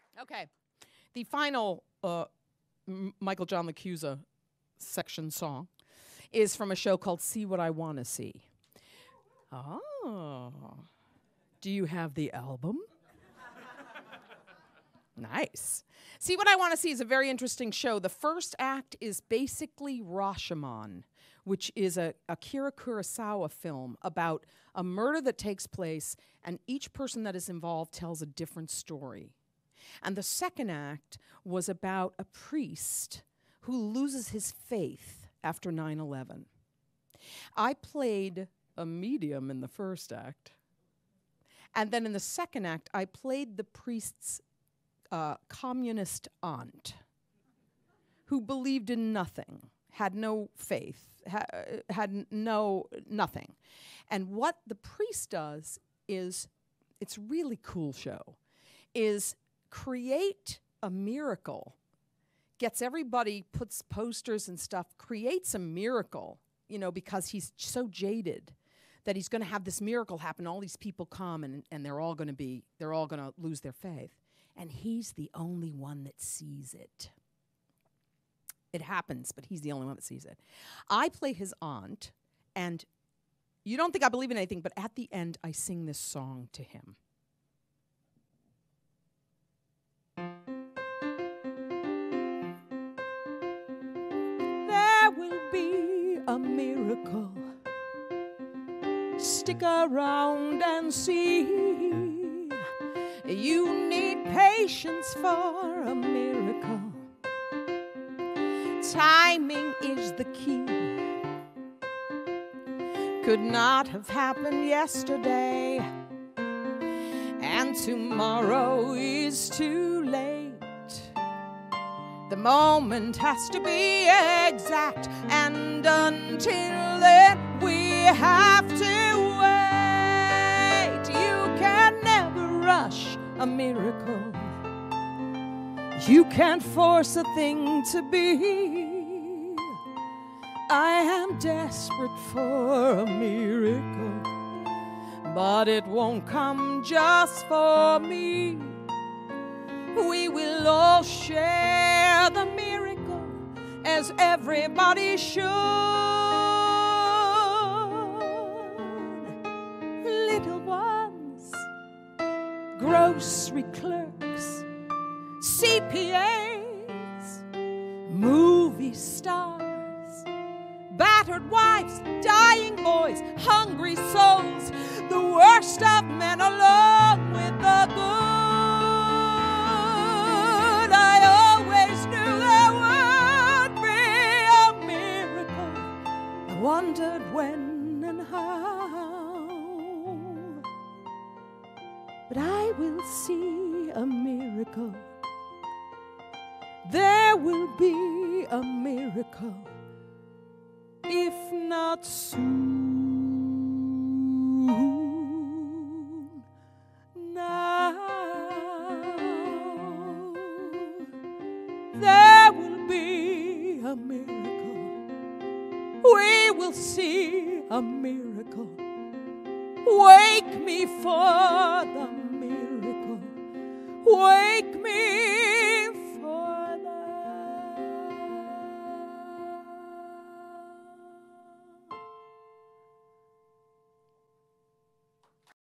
Okay. The final Michael John LaChiusa section song is from a show called See What I Want to See. Oh. Do you have the album? Nice. See What I Want to See is a very interesting show. The first act is basically Rashomon, which is a Akira Kurosawa film about a murder that takes place, and each person that is involved tells a different story. And the second act was about a priest who loses his faith after 9/11. I played a medium in the first act, and then in the second act, I played the priest's communist aunt who believed in nothing, had no faith, had nothing. And what the priest does is, it's a really cool show, is create a miracle, gets everybody, puts posters and stuff, creates a miracle, you know, because he's so jaded that he's going to have this miracle happen. All these people come and they're all going to lose their faith. And he's the only one that sees it. It happens, but he's the only one that sees it. I play his aunt, and you don't think I believe in anything, but at the end, I sing this song to him. There will be a miracle. Stick around and see. You need patience for a miracle. Timing is the key. Could not have happened yesterday, and tomorrow is too late. The moment has to be exact, and until then we have to wait. You can never rush a miracle. You can't force a thing to be. I am desperate for a miracle, but it won't come just for me. We will all share the miracle as everybody should. Little ones, grocery clerks, CPAs, movie stars, battered wives, dying boys, hungry souls, the worst of men along with the good. I always knew there would be a miracle. I wondered when and how, but I will see a miracle. There will be a miracle, if not soon. Now there will be a miracle. We will see a miracle. Wake me for the miracle. Wake me